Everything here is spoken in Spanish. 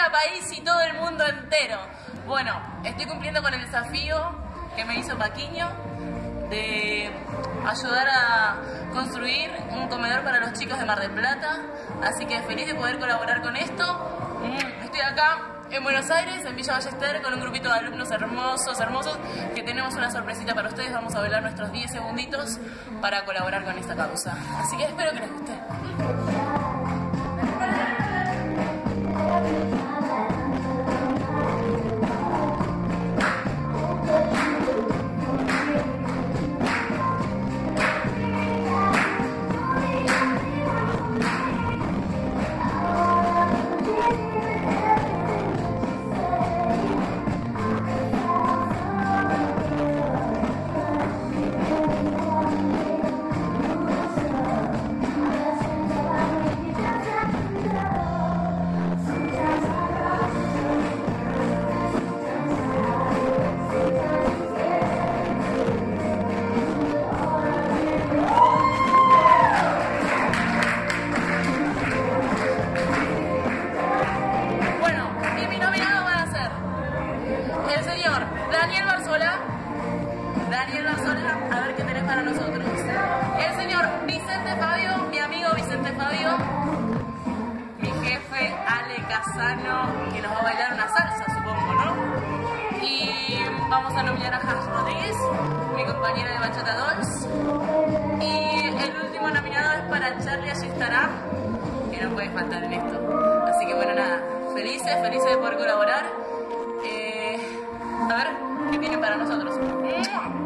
Argentina, país y todo el mundo entero. Bueno, estoy cumpliendo con el desafío que me hizo Paquiño de ayudar a construir un comedor para los chicos de Mar del Plata, así que feliz de poder colaborar con esto. Estoy acá en Buenos Aires, en Villa Ballester, con un grupito de alumnos hermosos, que tenemos una sorpresita para ustedes. Vamos a bailar nuestros 10 segunditos para colaborar con esta causa, así que espero que les guste. Daniel Barzola, a ver qué tenés para nosotros. El señor Vicente Fabio, mi amigo Vicente Fabio. Mi jefe Ale Casano, que nos va a bailar una salsa, supongo, ¿no? Y vamos a nominar a Hans Rodríguez, mi compañera de Bachata Dolls. Y el último nominado es para Charlie Allí Estará, que no puede faltar en esto. Así que bueno, nada, felices de poder colaborar. A ver, ¿qué tienen para nosotros?